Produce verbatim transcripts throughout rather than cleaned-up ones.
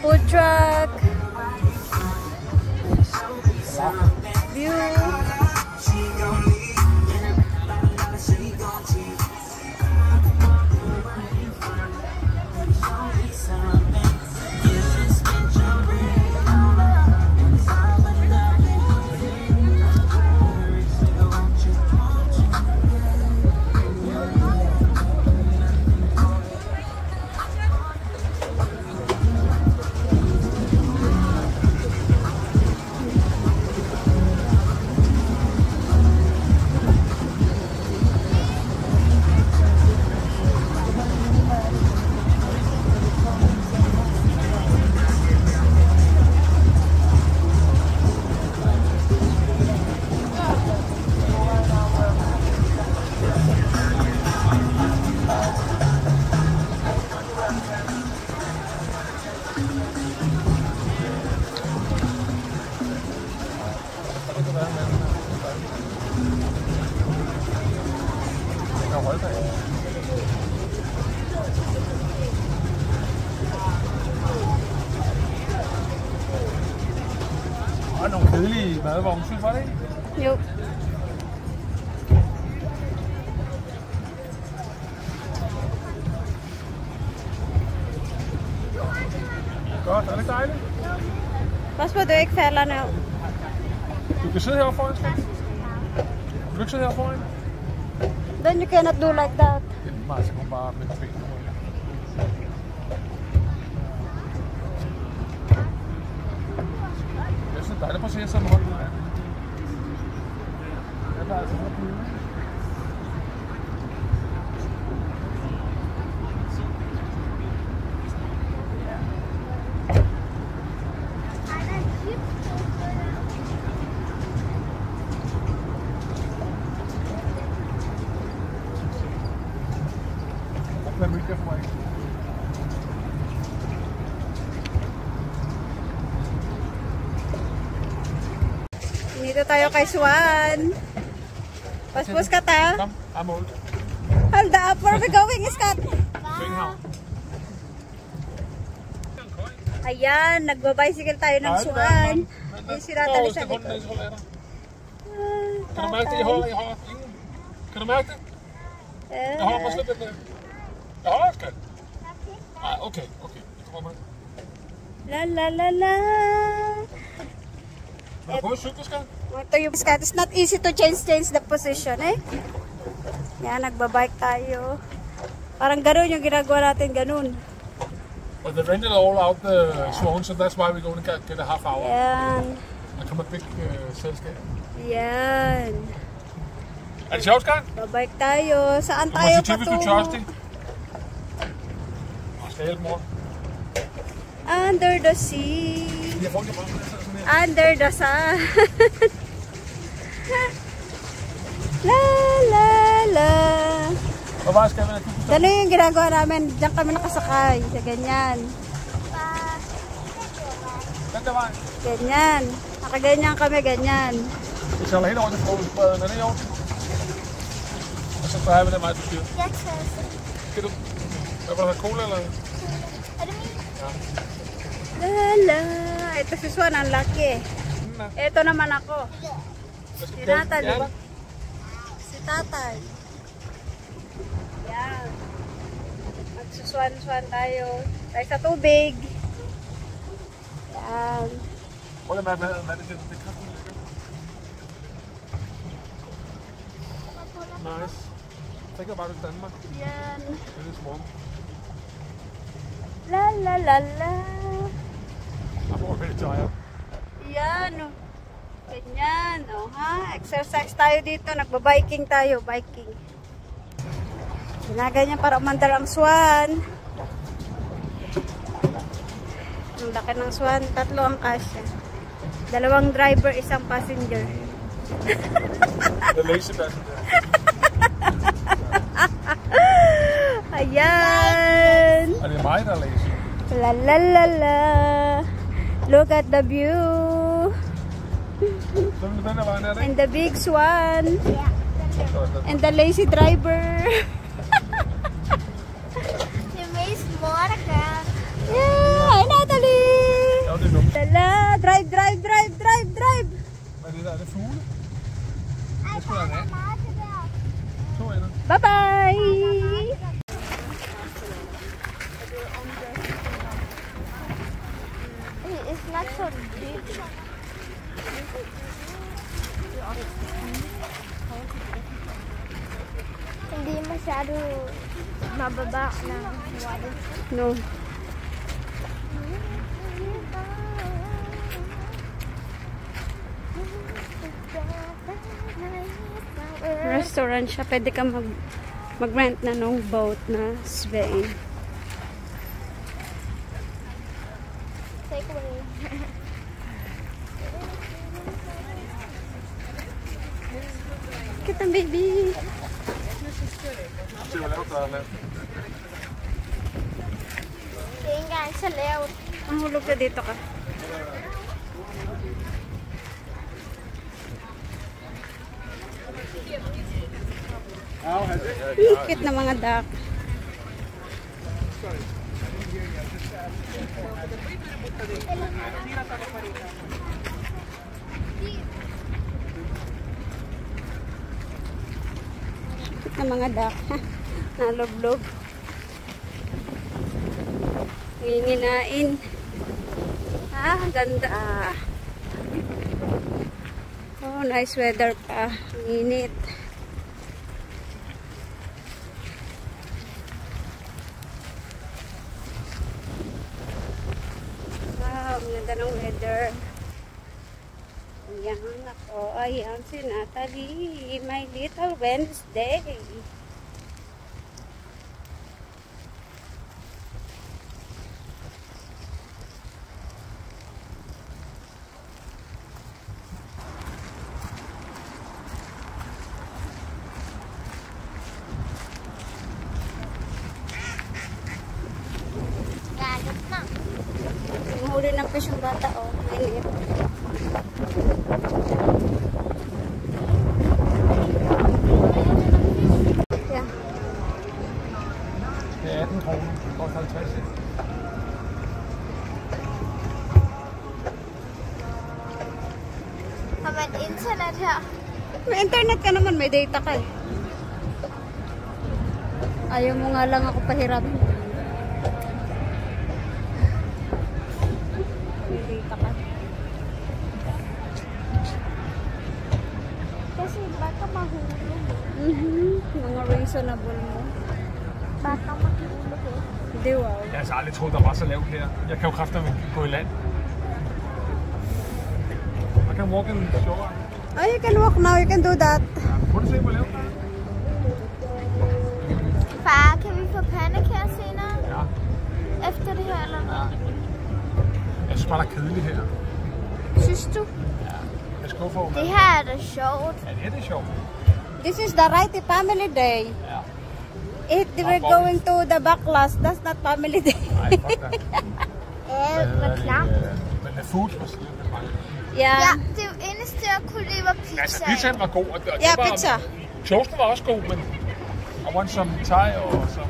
food truck. View. Og nogle kedelige madvogne, synes var det ikke? Jo. Godt, er det dejligt? Pas på, du ikke falder ned. Du kan sidde heroppe foran, skat. Vil du ikke sidde heroppe foran? Then you cannot do like that. Det er lige meget, så kom bare med benene. Jeg synes, det er dejligt. Prøv at se, jeg sidder med hånden ud af. Jeg er altså noget blive. Dito tayo kay Swan. Paspos ka ta? Kom, I'm old. Hold up, where are we going, Scott? Ayan, nagbabicycle tayo ng Swan. Yung sinatali sa likod. Kan du mærke det? Jeg holder, jeg holder. Kan du mærke det? Jeg holder mig slet lidt der. Jeg holder, skat. Nej, okay, okay. Jeg tror mig. La la la la. Vil du prøve at cykle, skat? Ito yung Scott. It's not easy to change change the position, eh. Yan, nagbabike tayo. Parang ganun yung ginagawa natin, ganun. But they rented all out the Swan, so that's why we're going to get a half hour. Yan. Der kommer et big uh, selskab. Yan. Er det sjovt, skat? Babike tayo. Saan Du må tayo sige til, hvis du er tørstig. Jeg skal hjælpe mor. Under the sea. Jeg får ikke bare sådan her. Under the sun. La la la. Hvor var skal vi? Ganun yung ginagawa namin. Diyan kami nakasakay. Sa ganyan. Den der vej. Ganyan. Nakaganyan kami, ganyan. Vi sejler helt over til Frohsbredden. Er det i orden? Og så drejer vi den vej til styret. Jeg tager så. Skal du? Vil du have cola eller? Er det min? Ja. Lala. Ito si Swan, ang laki. Ito naman ako. Si Nathan, di ba? Si Tatay. Yan. Magsuswan-swan tayo. Tayo sa tubig. Yan. Prøv lige med at hvad det er. Det kan du ikke. Nice. Tænk dig bare til Danmark. Yan. Det er lidt smukt. La la la la. I'm already tired. Yan. Oh. Ganyan. Oh, ha? Exercise tayo dito. Nagbabiking tayo. Biking. Ginaganyan para umandar ang Swan. Ang laki ng Swan. Tatlo ang kasya. Dalawang driver, isang passenger. The lazy passenger. Ayan. Er det mig, der er lazy? La la la la. Look at the view. Så vil du den her vejen, er det And the big Swan. Ja. And the lazy driver. Det er mest mor, der gør. Yeah, hi Natalie. Og det der, er det fugle? Det skulle være en and. To ender. Bye bye! It's not so big. Hindi masyado mababa ng water. No. Restaurant siya. Pwede ka mag mag-rent na nung boat na Spain. Take away. Kita baby. Se hvor lavt der er lavt. Det er ikke engang så lavt. Ang hulog ka dito ka. Higit na mga duck. Higit na mga duck. Naloblog. Nginginain. Ah, ganda. Oh, nice weather pa. Init. Wow, ang ganda ng weather. Ayan ako. Ayan si Natalie. My little Wednesday. Huli ng fish yung bata, oh. Mainit. Yeah. Det er atten kroner. Koster halvtreds. Har man internet her? May internet ka naman, may data ka eh. Ayaw mo nga lang ako pahiramin. May data ka. Kasi baka mahulog. Mhm. Mga reasonable mo. Baka mahulog eh. Hindi, wow. Jeg har altså aldrig troet, der var så lavt her. Jeg kan jo kraftedeme gå i land. Man kan walk in the shore. Oh, you can walk now. You can do that. Prøv at se, hvor lavt der er. Far, kan vi få pandekager senere? Ja. Efter det her, eller hvad? Ja. Jeg synes bare, der er kedeligt her. Synes du? Jeg skuffer over. Det her er da sjovt. Ja, det er det sjovt. This is the right family day. Ja. If they were going to the backlash, that's not family day. Nej, fuck da. Ja, det var klart. Men the food was lidt mange. Ja. Ja, det eneste, jeg kunne lide, var pizza. Altså, pizzaen var god. Og det, Ja, det var, pizza. Toasten var også god, men I want some thai og some...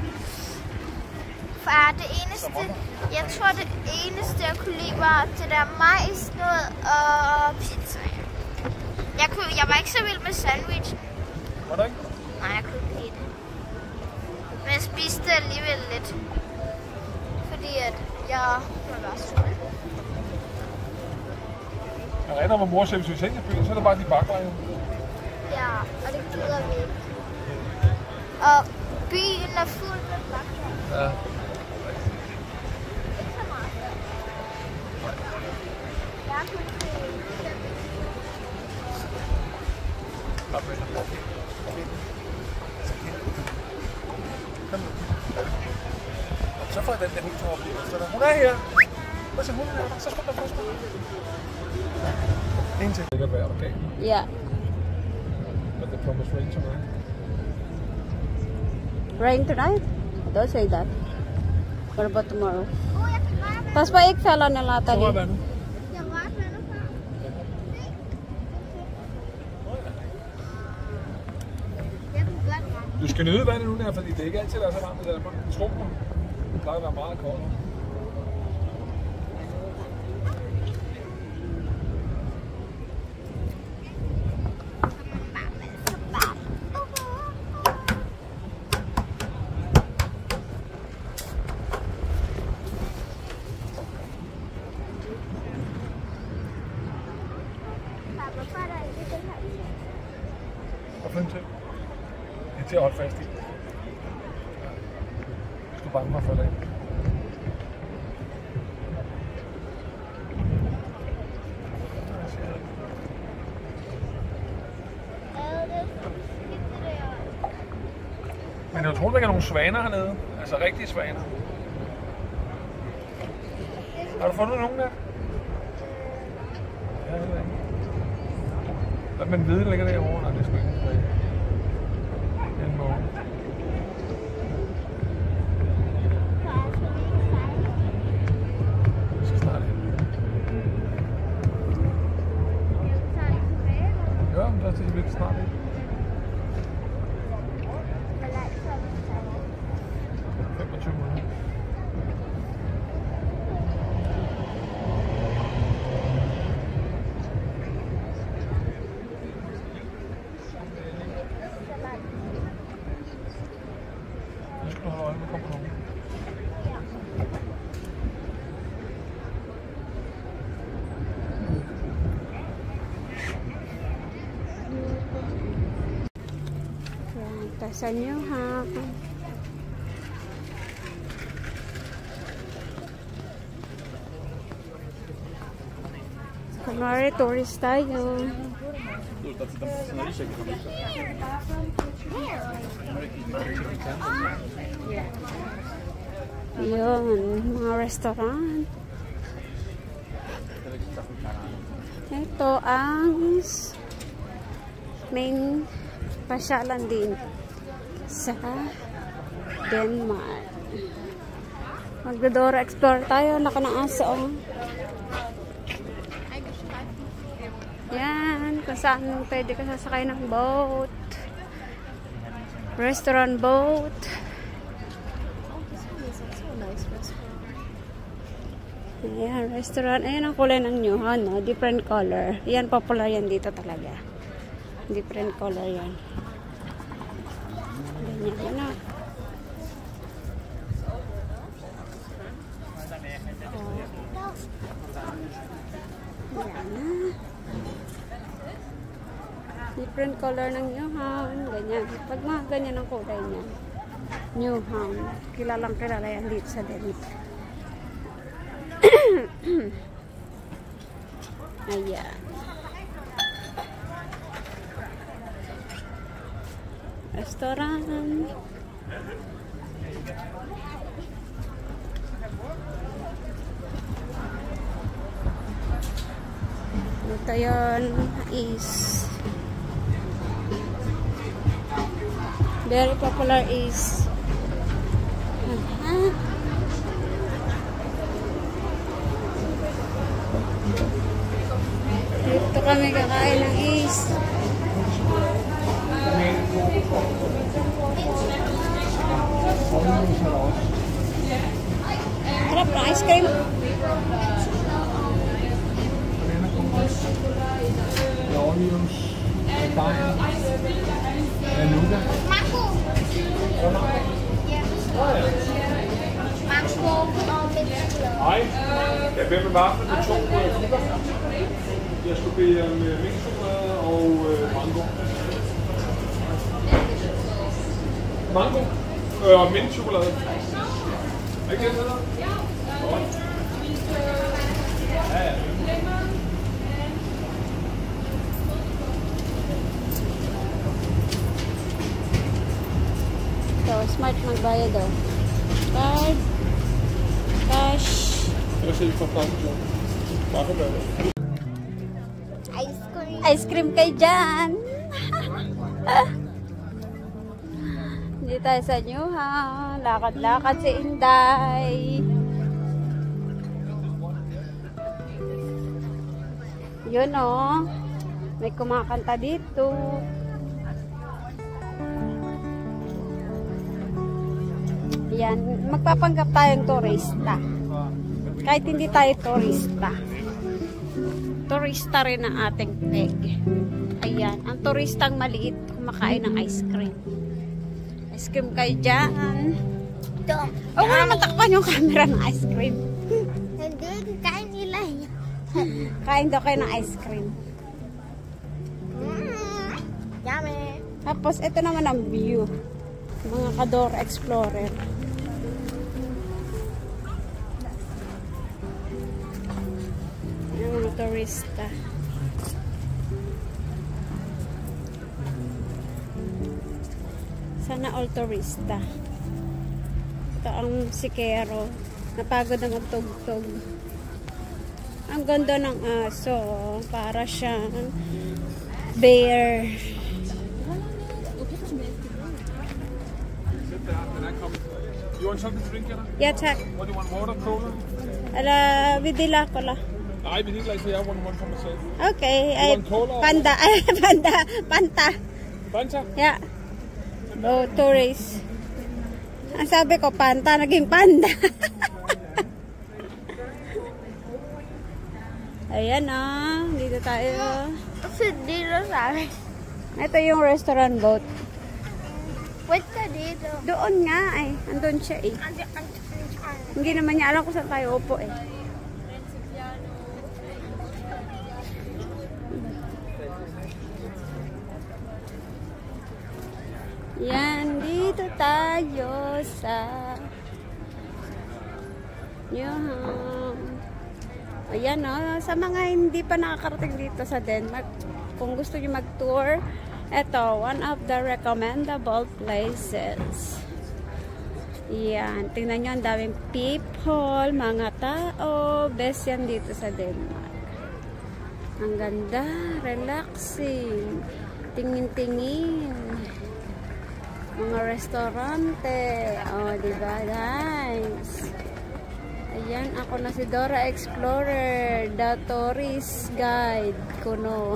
Far, det eneste, jeg tror, det eneste, jeg kunne lide, var det der majs noget og pizza. Jeg, kunne, jeg var ikke så vild med sandwich. Var det ikke? Nej, jeg kunne ikke lide det. Men jeg spiste alligevel lidt. Fordi at jeg var sulten. Jeg regner med mor selv, hvis vi tænker byen, så er det bare de bakker jo. Ja, og det gider vi ikke. Og byen er fuld med bakker. Ja. Ikke så meget. Jeg kunne se Kom med. Kom nu. Så får jeg den der hund til at hun er her. Hvad så hunden er der? Så skal der først. En ting. Det kan være okay. Yeah. But the promise rain tonight. Rain tonight? Don't say that. What about tomorrow? Åh, jeg kan røre mig. Pas på ikke falder ned, Så rør Natalie. vandet. Jeg rørte vandet før. Jeg kunne godt røre. Du skal nyde vandet nu der, fordi det ikke altid er så varmt i Danmark. Tro mig. Det plejer at være meget koldt. til at holde fast i. Du er bange for at falde af. Men jeg tror, der er nogle svaner hernede. Altså rigtige svaner. Har du fundet nogen der? Ja, det er ikke. Hvad med den hvide ligger derovre? Nej, det er sgu ikke tilbage. En måne. Vi skal snart hen. Ja, men der er til, vi snart hen. femogtyve minutter. Jeg skal holde øje med, kommer nogen. Punta sa New Ham. Kunwari, tourist tayo. Yun, mga restaurant. Ito ang main pasyalan din sa Denmark. Magdodora explore tayo. Laka ng aso. Oh. Yan, kung saan pwede ka sasakay ng boat. Restaurant boat. Ayan, restaurant. Ayan ang kulay ng New Ham, no? Different color. Yan, popular yan dito talaga. Different color yan. Ganyan, ano? Ayan na. Different color ng New Ham. Ganyan. Pag mga ganyan ang kulay niya. New Ham. Kilalang kilala yan dito sa Denmark. Ayan. Restaurant. Ito yun is very popular is uh-huh. Dito kami kakain ng is harap na ice cream. Onions, thyme, and nougat. Mango. Mango og mint. Hej. Jeg beder med vafler med to frugter. Jeg skulle bede om mintchokolade og mango. Mango og mintchokolade. Er ikke det, der hedder? Ja. Ja, ja. So, smart magbayad daw. Card. Cash. Jeg ser fra Frankrig. Ice cream. Ice cream kay Jan. Hindi tayo sa New Ham. Lakad-lakad si Inday. Yun o. Oh. May kumakanta dito. Yan. Magpapanggap tayong turista. Kahit hindi tayo turista. Turista rin ang ating peg. Ayan. Ang turistang maliit kumakain ng ice cream. Ice cream kayo dyan. Ito. Oh, wala matakpan yung camera ng ice cream. Hindi, kain nila. Kain daw kayo ng ice cream. Mm, yummy. Tapos, ito naman ang view. Mga Kadora Explorer. Yung mga turista. Sana all turista. Ito ang sikero. Napagod na magtugtog. Ang ganda ng aso. Para siyang bear. You want something to drink, Anna? Yeah, check. What do you want, water, cola? Ala, vidila ko la. Nej, vi helt altså, jeg want one for myself. Okay. You Ay, want cola? or- panda. Ay, panda. Panta. Fanta? Yeah. Go tourist. Ang sabi ko, panta. Naging panda. Ayan ah. Dito tayo. Kasi dito sa akin. Ito yung restaurant boat. Wait ka dito. Doon nga eh. Andun siya eh. Hindi naman niya alam kung saan tayo upo eh. Yan, dito tayo sa Newham. Ayan o, oh, sa mga hindi pa nakakarating dito sa Denmark, kung gusto nyo mag-tour, ito, one of the recommendable places. Yan, tingnan nyo, ang daming people, mga tao, best yan dito sa Denmark. Ang ganda, relaxing, tingin-tingin. Mga restaurante. Oh, diba guys? Ayan, ako na si Dora Explorer, the tourist guide kuno.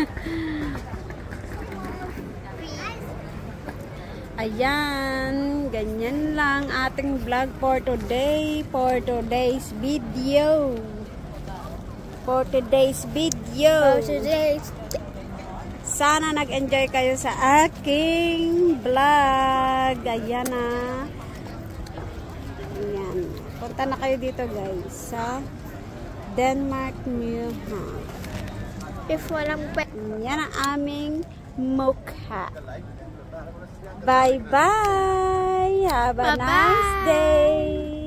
Ayan, ganyan lang ating vlog for today, for today's video. For today's video. For today's Sana nag-enjoy kayo sa aking vlog. Ayan na. Ayan. Punta na kayo dito guys sa Denmark Newham. If walang pe... Yan ang aming mukha. Bye-bye. Have a Bye-bye. nice day.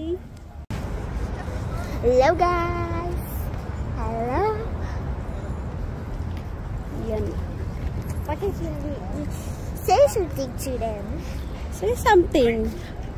Hello guys. Hello. Yan. What did you do? Say something to them. Say something.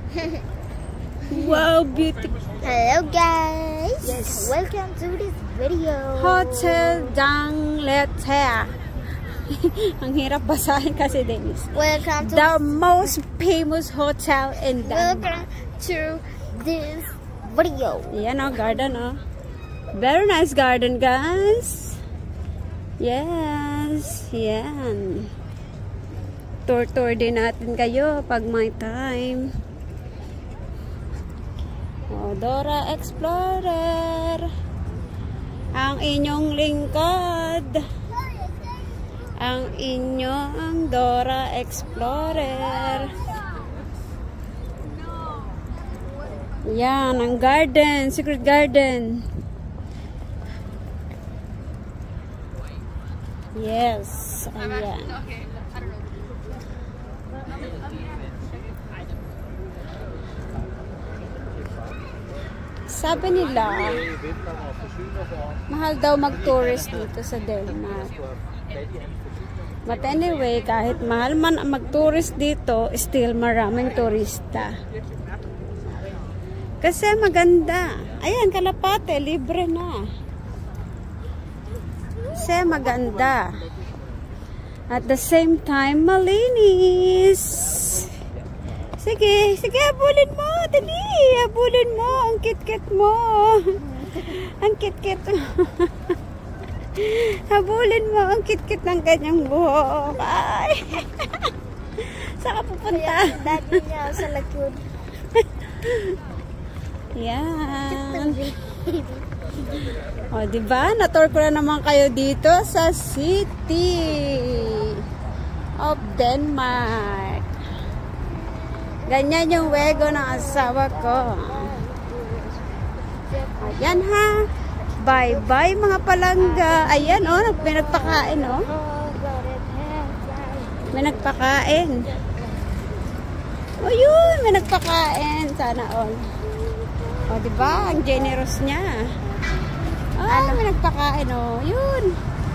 Wow, beautiful. Hello guys. Yes. Welcome to this video. Hotel D'Angleterre. Ang hirap basahin kasi, Dennis. Welcome to The most famous hotel in Denmark. Welcome to this video. Yan o, garden o. Very nice garden, guys. Yes, yan. Tour-tour din natin kayo pag may time. O, Dora Explorer. Ang inyong lingkod. Ang inyong Dora Explorer. Yan, ang garden. Secret garden. Yes, ayan. Sabi nila, mahal daw mag-tourist dito sa Denmark. But anyway, kahit mahal man mag-tourist dito, still maraming turista. Kasi maganda. Ayan, Kalapate, libre na. Kasi maganda. At the same time, malinis. Sige, sige, habulin mo. Dali, habulin mo. Ang kit-kit mo. Ang kit-kit mo. Habulin mo ang kit-kit ng kanyang buhok. Ay. Saan ka pupunta? Daddy niya sa likod. Yan. O, diba? Natour ko na naman kayo dito sa city of Denmark. Ganyan yung wego ng asawa ko. Ayan ha. Bye-bye mga palangga. Ayan o, oh, pinagpakain o. Oh. May nagpakain. O yun, may nagpakain. Sana all. O, diba? Ang generous niya. Ah, may nagpakain. O, yun.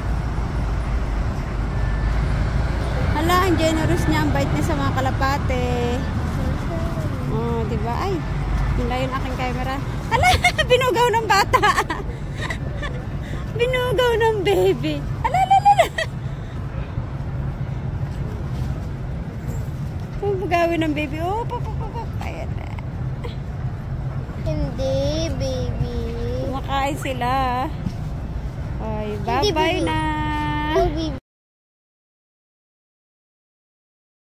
Hala, ang generous niya. Ang bait niya sa mga kalapate. O, diba? Ay, yun lang yung aking camera. Hala, binugaw ng bata. Binugaw ng baby. Hala, hala, hala. Bugawin ng baby. Oh, papapapap. Ayan. Hindi, baby. Kumakain sila. Ay, bye-bye Hindi, baby. na. Baby.